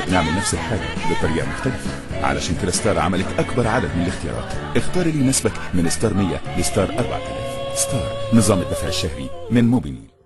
نعمل نفس الحاجة بطريقة مختلفة. علشان كده ستار عملت أكبر عدد من الاختيارات. اختار اللي يناسبك من ستار 100 لستار 4000. ستار، نظام الدفع الشهري من موبينيل.